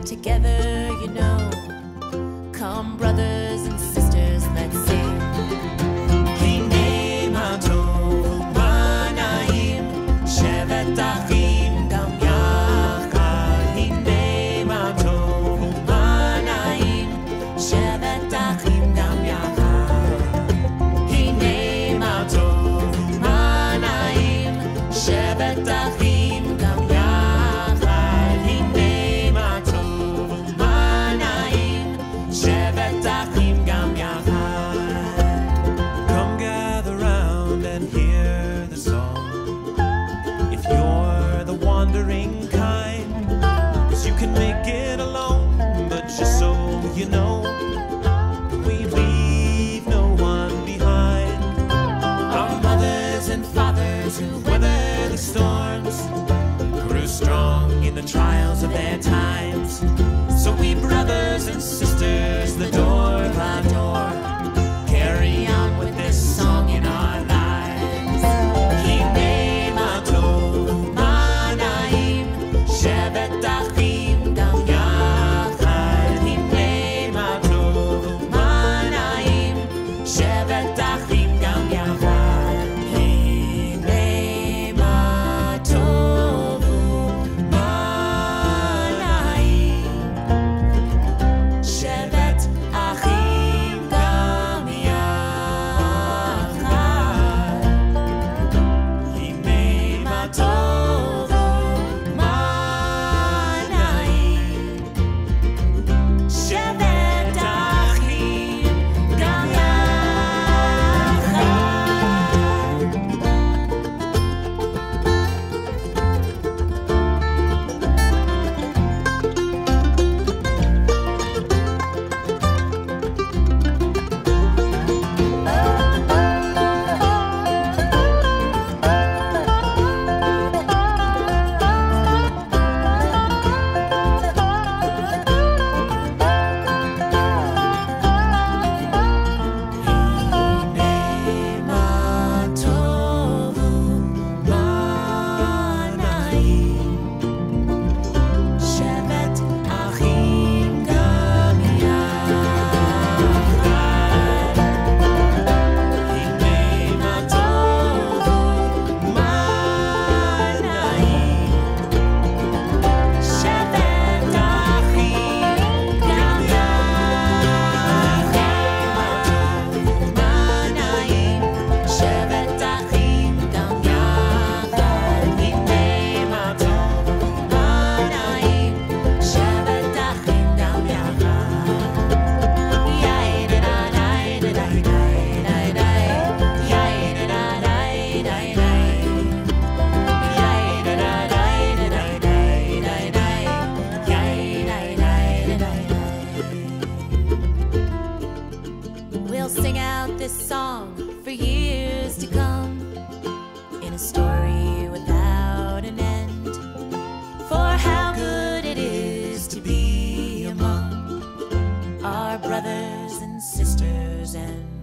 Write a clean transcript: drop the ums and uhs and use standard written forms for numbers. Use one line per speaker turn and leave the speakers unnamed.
together, you know. Come, brothers and sisters, let's sing. Hine ma tov u'mana'im, shevet achim gam yachad. Hine ma tov u'mana'im, shevet achim gam yachad. Hine ma tov u'mana'im, shevet achim gam yachad. Hine ma tov u'mana'im, shevet achim gam yachad.
Come gather round and hear the song. If you're the wandering kind, 'cause you can make it alone, but just so you know, we leave no one behind.
Our mothers and fathers who weathered the storms
Grew strong
in the trials of their times. So we brothers and sisters, the door by door, carry on with this song in our lives. Hine ma tov u'mana'im, shevet achim gam yachad. Hine ma tov u'mana'im, shevet achim gam yachad. Hine ma tov u'mana'im, shevet achim gam yachad. Hine ma tov u'mana'im, shevet achim gam We'll sing out this song for years to come, in a story without an end, for how good it is to be among our brothers and sisters and